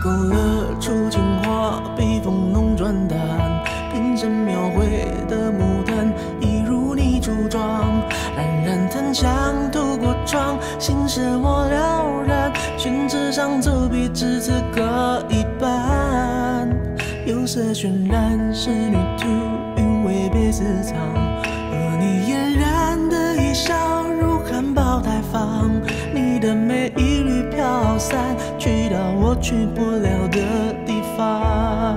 勾勒出情话，笔锋浓转淡，平生描绘的牡丹，一如你梳妆。冉冉檀香透过窗，心事我了然，宣纸上走笔至此各一半。釉色渲染仕女图，韵味被私藏，而你嫣然的一笑如含苞待放，你的美一缕飘散，去到我去不了的地方。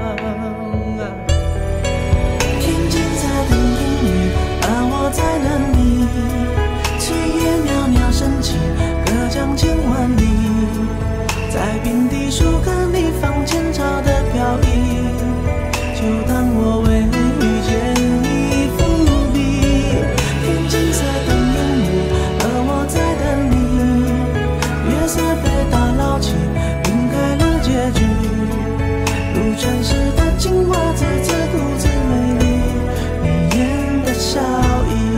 天际在等阴雨，而我在等你。炊烟袅袅升起，隔江千万里，在平地树根里放前朝的飘逸。就当我为遇见你伏笔，天际在等烟雨，而我在等你。月色被打捞起，晕开了结局，如传世的情话，字字故字美丽，你眼的笑意。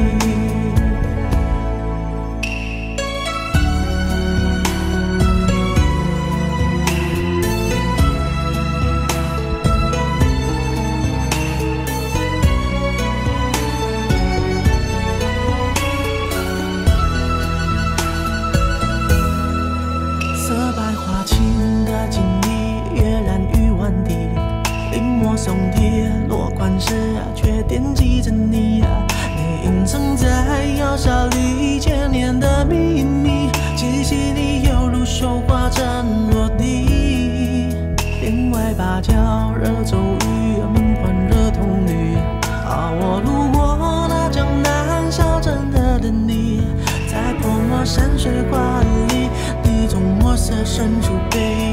色白花青的锦衣，跃然于万里。临摹松贴落款时，却惦记着你。你隐藏在窑烧里千年的秘密，气息里犹如绣花针落地。帘外芭蕉惹骤雨，门环惹铜绿。我路过那江南小镇的等你，在泼墨山水画里，你从墨色深处背